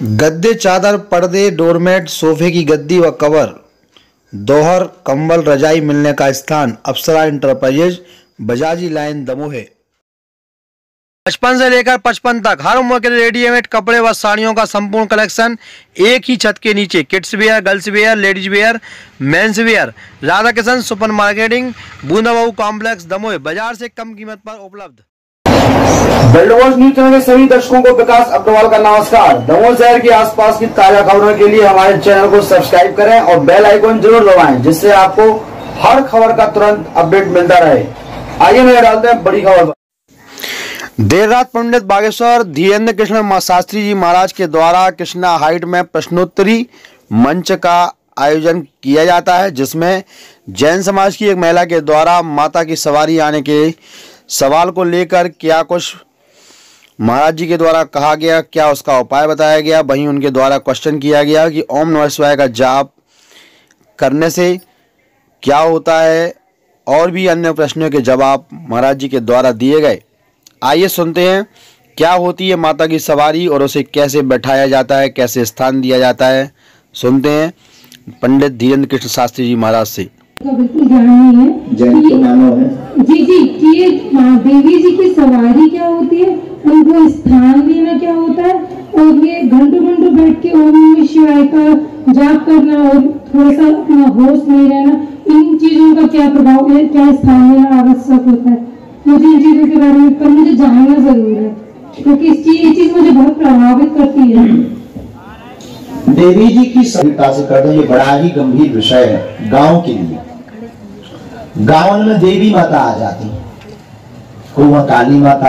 गद्दे, चादर, पर्दे, डोरमेट, सोफे की गद्दी व कवर, दोहर, कंबल, रजाई मिलने का स्थान अप्सरा इंटरप्राइजेज, बजाजी लाइन, दमोह। 55 से लेकर 55 तक हर उम्र के रेडीमेड कपड़े व साड़ियों का संपूर्ण कलेक्शन एक ही छत के नीचे। Kids wear, girls wear, ladies wear, men's wear. Radha Kishan super marketing, बूंदाबाऊ कॉम्प्लेक्स, दमोह। बाजार से कम कीमत पर उपलब्ध। बेल्टवॉच न्यूज चैनल के सभी दर्शकों को विकास अग्रवाल का नमस्कार। दमोह शहर के आसपास की ताजा खबरों के लिए हमारे चैनल को सब्सक्राइब करें और बेल आइकन जरूर दबाएं, जिससे आपको हर खबर का तुरंत अपडेट मिलता रहे। आइए नजर डालते हैं बड़ी खबर पर। देर रात पंडित बागेश्वर धीरेन्द्र कृष्ण शास्त्री जी महाराज के द्वारा कृष्णा हाइट में प्रश्नोत्तरी मंच का आयोजन किया जाता है, जिसमें जैन समाज की एक महिला के द्वारा माता की सवारी आने के सवाल को लेकर क्या कुछ महाराज जी के द्वारा कहा गया, क्या उसका उपाय बताया गया। वहीं उनके द्वारा क्वेश्चन किया गया कि ओम नमः शिवाय का जाप करने से क्या होता है, और भी अन्य प्रश्नों के जवाब महाराज जी के द्वारा दिए गए। आइए सुनते हैं क्या होती है माता की सवारी और उसे कैसे बैठाया जाता है, कैसे स्थान दिया जाता है। सुनते हैं पंडित धीरेन्द्र कृष्ण शास्त्री जी महाराज से। बिल्कुल ध्यान नहीं है जी कि ये देवी जी की सवारी क्या होती है, उनको स्थान देना क्या होता है, और ये घंटों घंटों बैठ के ओम नमः शिवाय का जाप करना और थोड़ा सा अपना होश नहीं रहना, इन चीजों का क्या प्रभाव है, क्या स्थान देना आवश्यक होता है। मुझे इन चीजों के बारे में पर मुझे जानना जरूर है, क्योंकि ये चीज मुझे बहुत प्रभावित करती है। देवी जी की सभ्यता से कर दो, ये बड़ा ही गंभीर विषय है गांव के लिए। गांव में देवी माता आ जाती है, कोई वहां काली माता,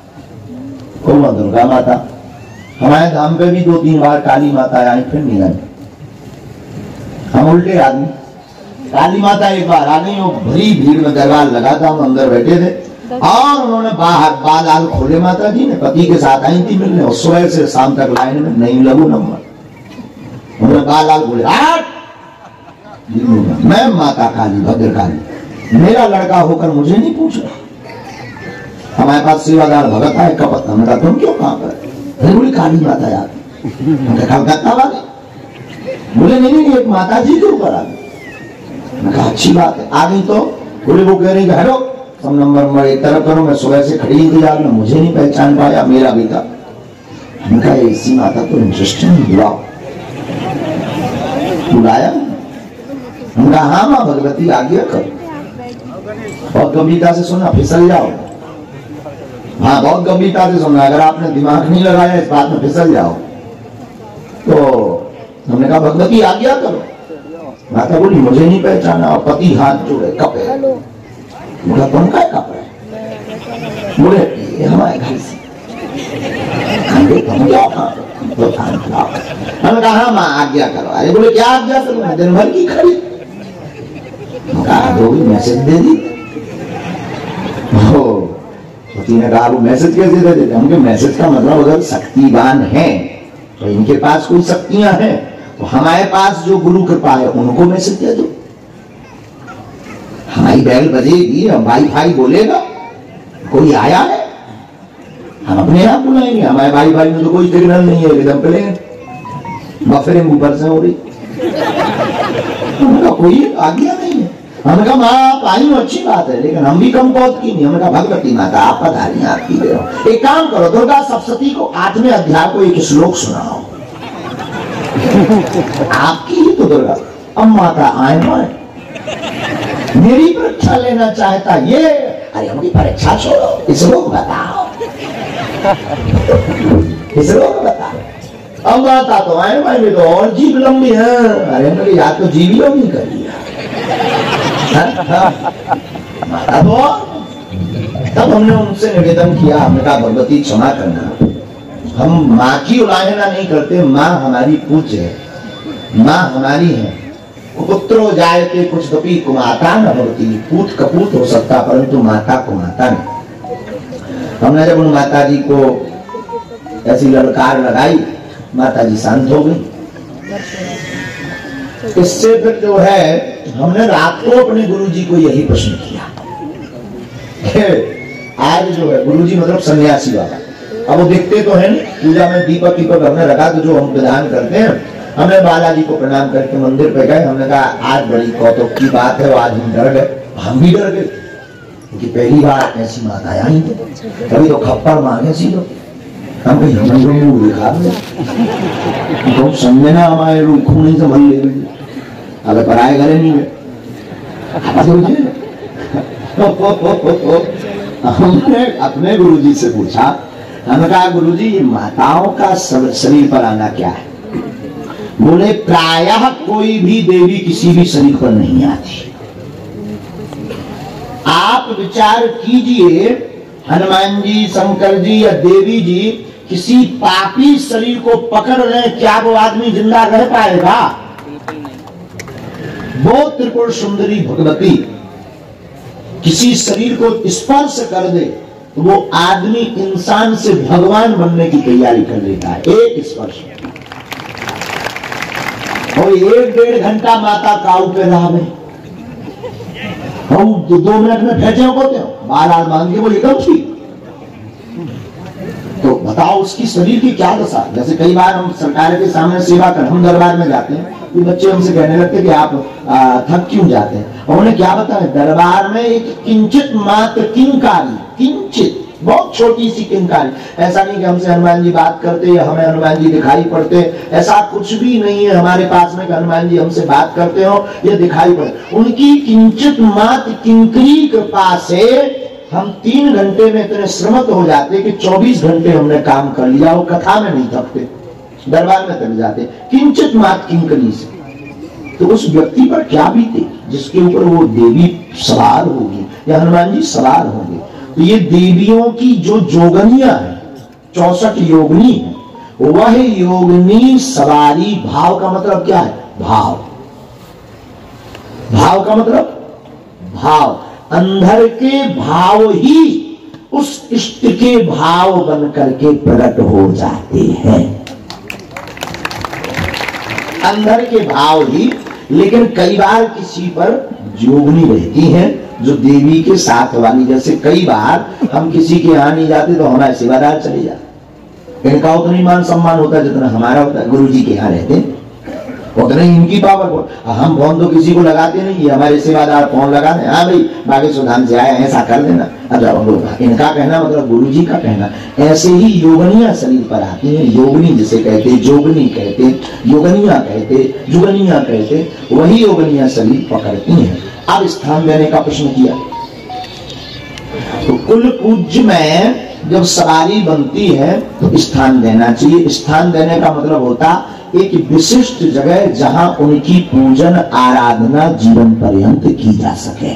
कोई वहां दुर्गा माता। हमारे धाम पे भी 2-3 बार काली माता आई, फिर नहीं आई। हम उल्टे आदमी, काली माता एक बार आ गई, वो भरी भीड़ में दरबार लगा था, हम अंदर बैठे थे और उन्होंने बाहर बाल खोले। माता जी ने पति के साथ आई थी मिलने, और सुबह से शाम तक लाइन में नहीं लगू नंबर। उन्होंने बाल खोले, मैं माता काली भद्रकाली, मेरा लड़का होकर मुझे नहीं पूछा। हमारे पास सेवादार भगत है कपत, हमने कहा तुम क्यों कहां पर? बोली काली माता यार, कलकत्ता वाले। बोले नहीं एक माता जी के ऊपर आ गई। मैं कहा अच्छी बात है, आ गई तो बोले वो कह रही हटो, सब नंबर एक तरफ करो, मैं सुबह से खड़ी इंतजार में, मुझे नहीं पहचान पाया मेरा बेटा। हमने कहा ऐसी माता तो इंटरेस्टिंग, बुलाया। हमने कहा हाँ माँ भगवती आ गया करो, बहुत गंभीरता से सुनना, फिसल जाओ। हाँ बहुत गंभीरता से सुनना, अगर आपने दिमाग नहीं लगाया इस बात में फिसल जाओ। तो हमने कहा भगवती आ गया करो। माता बोली मुझे नहीं पहचाना, और पति हाथ जोड़े कपे। बोला तुम क्या कप रहे? बोले ये हमारे घर से। तुम क्या खा? हमने कहा हाँ माँ आज्ञा करो। अरे बोले क्या आज्ञा करो? मैं दिन भर की खड़ी। कहा मैसेज दे दी। पति ने कहा वो मैसेज कैसे दे देते? हमके मैसेज का मतलब अगर शक्तिवान है तो इनके पास कोई शक्तियां हैं, तो हमारे पास जो गुरु कृपा है उनको मैसेज दे दो। हमारी बैल बजेगी, वाईफाई बोलेगा, कोई आया है, हम अपने आप बुलाएंगे। हमारे वाईफाई में तो कोई सिग्नल नहीं है, एकदम प्लेन बफरिंग ऊपर से हो रही। हमने कहा कोई आज्ञा नहीं है। हमने कहा माँ आप आई हो अच्छी बात है, लेकिन हम भी कम पहुंच की नहीं। हमने कहा भगवती माता आप पधारिए, आपकी दे रहो। एक काम करो, दुर्गा सप्तशती को 8वें अध्याय को एक श्लोक सुनाओ। आपकी ही तो दुर्गा। अब माता आए माए, मेरी परीक्षा लेना चाहता ये। अरे हमारी परीक्षा छोड़ो, इस लोग बताओ, इस लोग बताओ। अब माता तो आए माए में तो और जीव लंबी है। अरे मेरी याद तो जीवी लंबी करी है। माता तो तब हमने उनसे निवेदन किया, हमने कहा भगवती क्षमा करना, हम माँ की उलाहना नहीं करते, माँ हमारी पूज्य है, माँ हमारी है। पुत्रो जायते कुछ कपी कुमाता न भवती, पूत कपूत हो सकता परंतु माता को माता नहीं। हमने जब उन माता जी को ऐसी ललकार लगाई, माता जी शांत हो गई। इससे फिर जो है हमने रात को अपने गुरु जी को यही प्रश्न किया। आज जो है गुरु जी मतलब सन्यासी वाला, अब वो देखते तो है नहीं, पूजा में दीपक वीपक हमने रखा तो जो हम प्रदान करते हैं, हमने बालाजी को प्रणाम करके मंदिर पे गए, हमने कहा आज बड़ी कौतुक की बात है, आज हम डर गए, हम भी डर गए क्योंकि पहली बार ऐसी माता आई, कभी तो खप्पड़ मांगे सी तो हम कहीं हमें दिखा तो समझे ना हमारे रूख नहीं संभल ले अगर पराए घरे नहीं है। हमने अपने गुरुजी से पूछा, हमने कहा गुरुजी ये माताओं का शरीर पर आना क्या है? बोले प्रायः कोई भी देवी किसी भी शरीर पर नहीं आती। आप विचार कीजिए, हनुमान जी, शंकर जी या देवी जी किसी पापी शरीर को पकड़ रहे, क्या वो आदमी जिंदा रह पाएगा? वो त्रिपुर सुंदरी भगवती किसी शरीर को स्पर्श कर दे तो वो आदमी इंसान से भगवान बनने की तैयारी कर लेता है, एक स्पर्श। और 1-1.5 घंटा माता काऊ पे रहा में, हम 2 मिनट में भेजे होते हो, बाल मांग के वो एकदम ठीक। तो बताओ उसकी शरीर की क्या दशा। जैसे कई बार हम सरकार के सामने सेवा कर, हम दरबार में जाते हैं, तो बच्चे हमसे कहने लगते कि आप थक क्यों जाते हैं, और उन्हें क्या बताएं, दरबार में एक किंचित मात्र किंकारी, किंचित बहुत छोटी सी किंकारी, ऐसा नहीं कि हमसे हनुमान जी बात करते या हमें हनुमान जी दिखाई पड़ते, ऐसा कुछ भी नहीं है हमारे पास में कि हनुमान जी हमसे बात करते हो या दिखाई पड़ते। उनकी किंचित मात्र किंकरी कृपा से हम 3 घंटे में इतने श्रमत हो जाते कि 24 घंटे हमने काम कर लिया, वो कथा में नहीं थकते, दरबार में चले जाते किंचित मात्र किंकरी से। तो उस व्यक्ति पर क्या बीते जिसके ऊपर वो देवी सवार होगी या हनुमान जी सवार होंगे। तो ये देवियों की जो जोगनियां है, 64 योगनी है, वह योगनी सवारी। भाव का मतलब क्या है? भाव। भाव का मतलब भाव, अंदर के भाव ही उस इष्ट के भाव बन करके प्रकट हो जाते हैं, अंदर के भाव ही। लेकिन कई बार किसी पर जोगनी रहती है जो देवी के साथ वाली, जैसे कई बार हम किसी के यहाँ नहीं जाते तो हमारे सेवादार चले जाते, इनका उतना ही मान सम्मान होता है जितना हमारा होता है। गुरु जी के यहाँ रहते उतना ही इनकी पावर। हम फोन तो किसी को लगाते नहीं, ये हमारे सेवादार फोन लगाते, हाँ भाई बागेश्वर धाम से आया, ऐसा कर देना। अच्छा, इनका कहना मतलब गुरु जी का कहना। ऐसे ही योगनियां शरीर पर आती हैं, योगनी जिसे कहते, जोगनी कहते, योगनियां कहते, जुगनियां कहते, वही योगनियां शरीर पकड़ती हैं। अब स्थान देने का प्रश्न किया तो कुल पूज्य में जब सवारी बनती है तो स्थान देना चाहिए। स्थान देने का मतलब होता एक विशिष्ट जगह जहां उनकी पूजन आराधना जीवन पर्यंत की जा सके,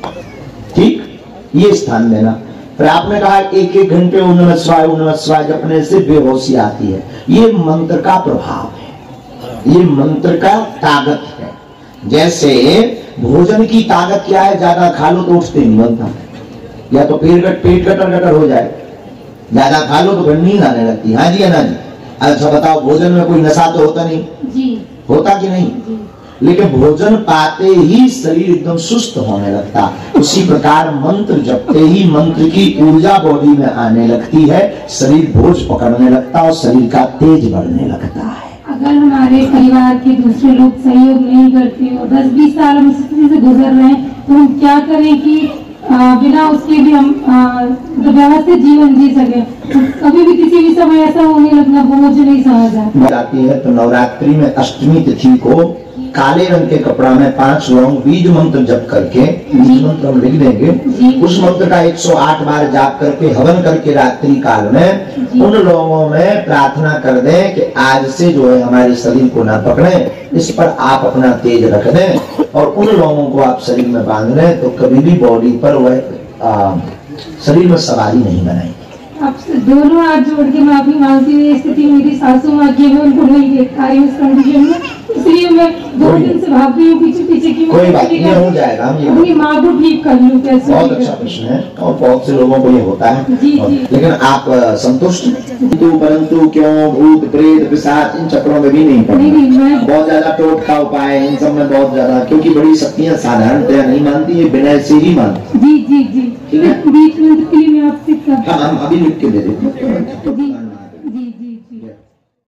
ठीक, ये स्थान देना। फिर आपने कहा 1-1 घंटे ओम नमः शिवाय जपने से बेहोशी आती है, ये मंत्र का प्रभाव है, ये मंत्र का ताकत है। जैसे भोजन की ताकत क्या है, ज्यादा खा लो तो उठते नहीं बनता, या तो पेट गटर हो जाए, ज्यादा खा लो तो फिर नींद आने लगती। हाँ जी, है ना जी। अच्छा बताओ, भोजन में कोई नशा तो होता नहीं जी, होता कि नहीं जी। लेकिन भोजन पाते ही शरीर एकदम सुस्त होने लगता। उसी प्रकार मंत्र जपते ही मंत्र की ऊर्जा बॉडी में आने लगती है, शरीर बोझ पकड़ने लगता और शरीर का तेज बढ़ने लगता है। अगर हमारे परिवार के दूसरे लोग सहयोग नहीं करते और 10-20 साल हम इस स्थिति से गुजर रहे हैं, तो हम क्या करें कि बिना उसके भी हम व्यवस्थित जीवन जी सके। कभी भी किसी भी समय ऐसा होने लगना बोझ नहीं समझ जाती है। तो नवरात्रि में अष्टमी तिथि को काले रंग के कपड़ा में 5 लौंग बीज मंत्र जप करके, बीज मंत्र हम लिख देंगे, उस मंत्र का 108 बार जाप करके हवन करके रात्रि काल में उन लोगों में प्रार्थना कर दें कि आज से जो है हमारे शरीर को ना पकड़े, इस पर आप अपना तेज रख दें और उन लोगों को आप शरीर में बांध लें, तो कभी भी बॉडी पर वह शरीर में सवारी नहीं बनाएगी। आपसे दोनों हाथ जोड़ के माफी मांगती हूँ। स्थिति मेरी सासू माँ की, मैं उनको नहीं देख पा रही हूँ उस कंडीशन में, इसलिए मैं 2 दिन से भाग रही हूँ पीछे की। कोई बात नहीं, हो जाएगा, हम अपनी माँ को ठीक कर लूँ कैसे। बहुत अच्छा प्रश्न है और बहुत से लोगों को ये होता है जी। लेकिन आप संतुष्ट, परंतु क्यों भूत प्रेत पिशाच इन चक्रों में भी नहीं पड़े। बहुत ज्यादा टोटका उपाय इन सब में बहुत ज्यादा, क्योंकि बड़ी शक्तियाँ साधारणतया नहीं मानती, ये विनय से ही मानती। जी जी जी, बीच में मैं आपसे कब? हाँ हम अभी लिख के दे देते हैं। जी